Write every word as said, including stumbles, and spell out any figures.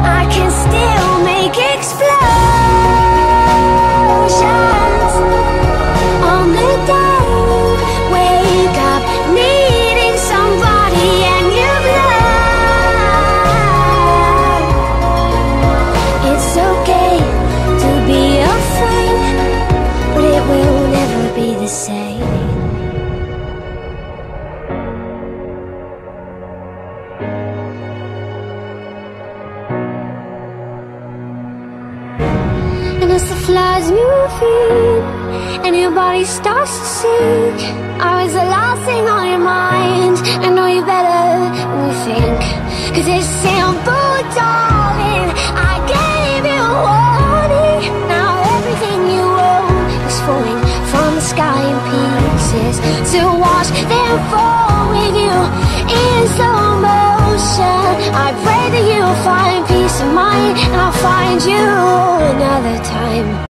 I can still make explosions on the day you wake up needing somebody and you've loved. It's okay to be afraid, but it will never be the same. And as the floods move in and your body starts to sink, or is the last thing on your mind? I know you better than you think, 'cause it's simple, darling. I gave you a warning. Now everything you own is falling from the sky in pieces, to watch them fall with you in slow motion. I pray that you'll find peace of mind, and I'll find you another time.